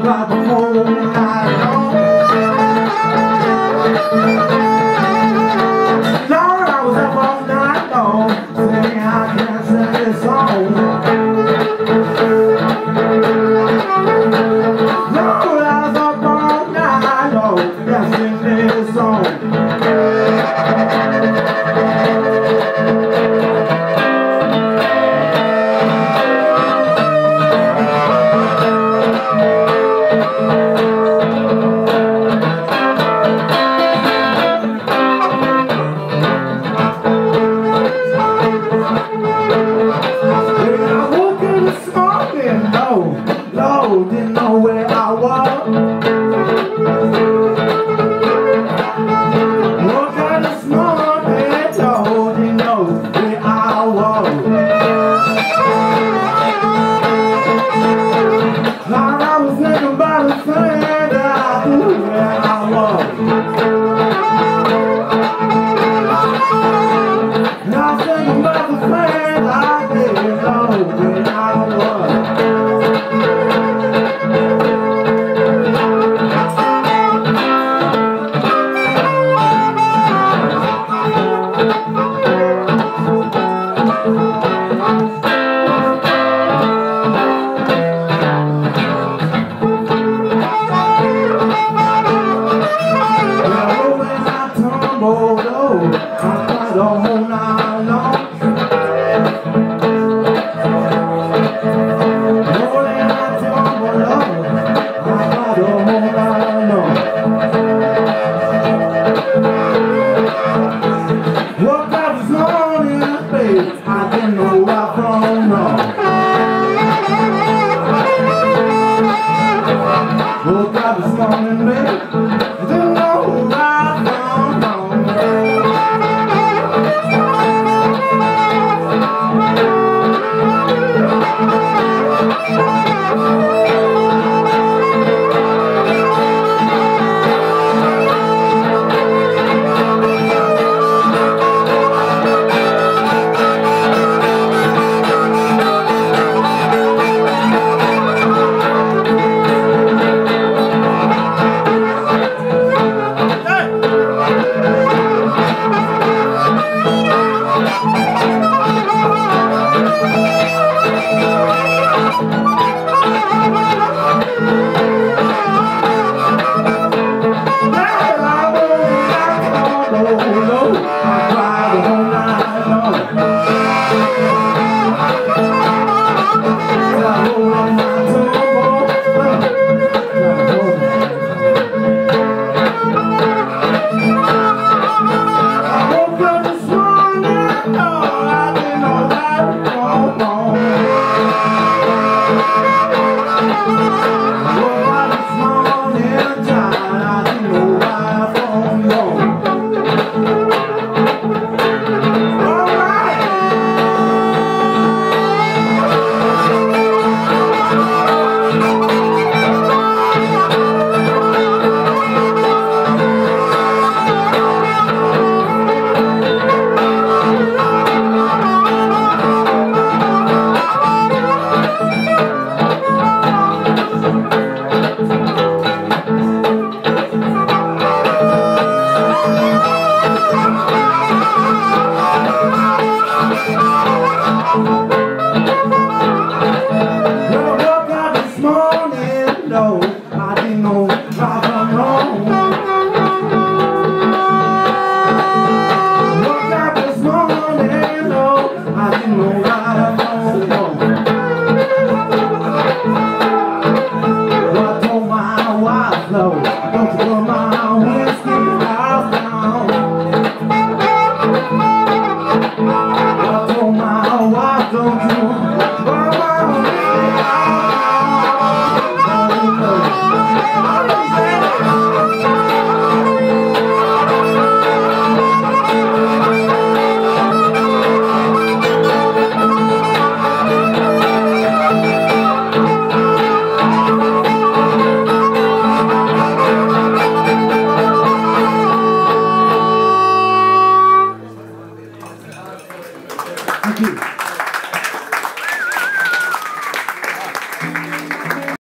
about the whole night long. Lord, I was up all night long, singing I can't sing this song. Lord, I was up all night long, can't sing this song. Lord, didn't know where I was. Woke up this morning, Lord, didn't know where I was. Lord, I was thinking about the thing that I do where I was. And I was thinking about the thing I did, Lord, where I was. The whole night long, rolling I tumble over, I cried the whole night long. Woke up this morning, babe, I didn't know right from wrong. Woke up this morning, babe, I didn't know right from wrong. No.